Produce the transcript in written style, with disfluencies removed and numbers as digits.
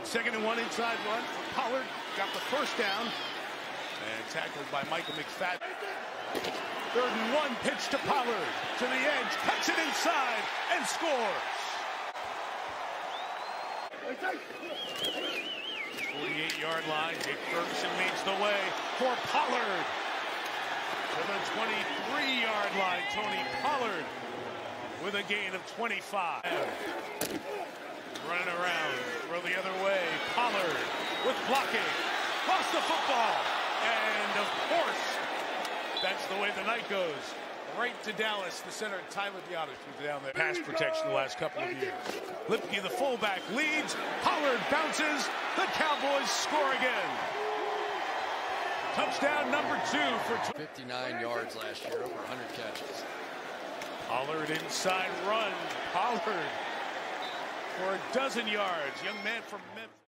2nd and 1 inside run. Pollard got the first down and tackled by Michael McFadden. 3rd and 1 pitch to Pollard to the edge, cuts it inside and scores. 48-yard line. Jake Ferguson leads the way for Pollard. To the 23-yard line, Tony Pollard with a gain of 25. Running around, throw the other way. Pollard with blocking. Lost the football. And of course, that's the way the night goes. Right to Dallas, the center, Tyler Biotis was down there. Pass protection the last couple of years. Lipke, the fullback, leads. Pollard bounces. The Cowboys score again. Touchdown number 2 for 59 yards last year, over 100 catches. Pollard inside run. Pollard for a dozen yards. Young man from Memphis.